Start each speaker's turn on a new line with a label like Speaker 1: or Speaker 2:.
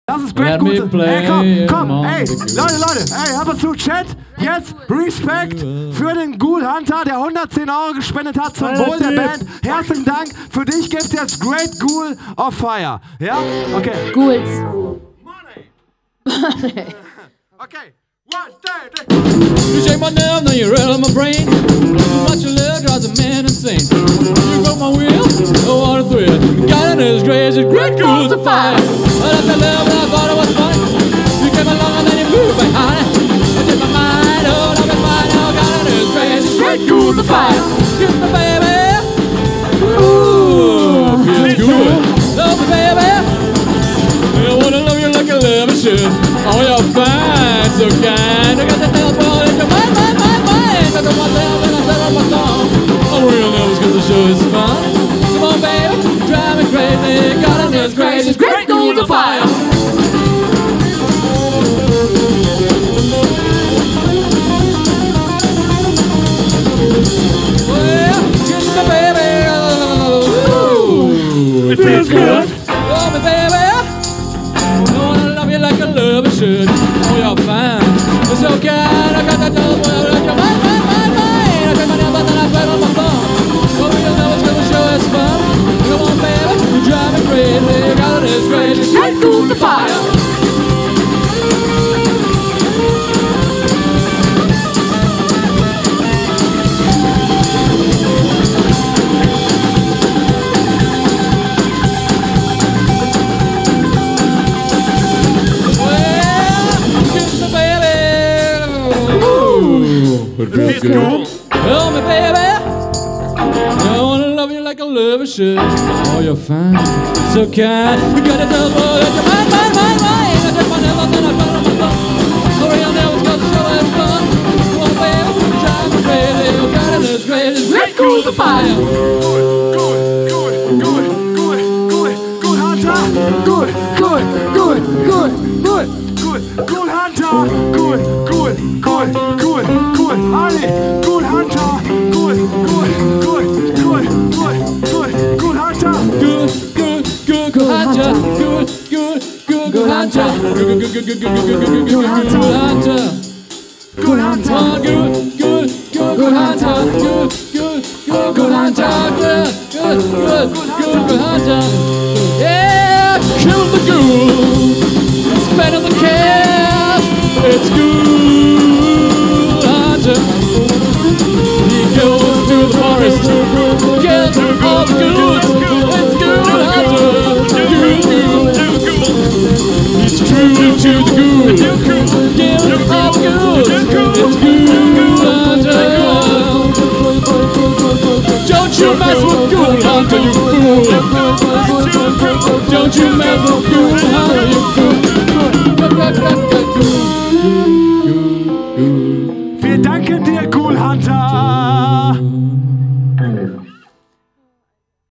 Speaker 1: Das ist Great Guhls. Ey, komm, ey, Leute, ey, hör mal zu, Chat. Jetzt Respekt für den Ghoul Hunter, der 110 € gespendet hat zum Wohl der Band. Herzlichen Dank. Für dich gibt's jetzt Great Ghoul of Fire. Ja? Okay.
Speaker 2: Guhls.
Speaker 1: Money. Okay. 1, 2, 3.
Speaker 3: You shake my nerve, now you rattle my brain. Too much of love drives a man insane. You broke my wheel, oh what a thrill. God is crazy, Great Guhls of Fire. I left the love and I thought it was funny. You came along and then you moved behind it. I did my mind, oh now it's mine, oh God is crazy, Great Guhls of Fire. Kiss me baby, ooh, feels good. Love me baby, I wanna love you like I love you should. Oh you're fine, so kind. I got the telephone in your mind. I don't want love and I said on my song. I'm real nervous cause the show is fun. Come on baby, drive me crazy. God is crazy, Great Guhls of Fire. Well, kiss me baby, ooh, it feels good. Love me baby, I wanna love you like I love you should. Oh you're fine, it's so kind. I got that telephone in your mind. I take my nails and then I sweat on my phone. Oh real nervous cause the show is fun. Come on baby, you drive me crazy. God is crazy, Great Guhls of Fire. It feels good. Tell me, baby, I wanna love you like I love you should. Oh, you're fine, so kind. You got a double at your mind. I take my nails and then I put on my phone. Oh, real nervous cause the show is fun. Come on, baby, drive me crazy. Oh, God, it is crazy. Great Guhls of Fire.
Speaker 1: Ghoul Hunter. Ghoul Hunter. Ali, Ghoul Hunter. Ghoul Hunter.
Speaker 3: Ghoul Hunter. Ghoul Hunter.
Speaker 1: Ghoul Hunter.
Speaker 3: Yeah, kill the ghoul, spend the cash. It's Ghoul Hunter. He goes through the forest, kills all the ghouls. It's Ghoul Hunter. He's true to the ghoul, kills all the ghouls. It's Ghoul Hunter. Don't you mess with Ghoul Hunter, you fool! Don't you mess with Ghoul Hunter, you fool!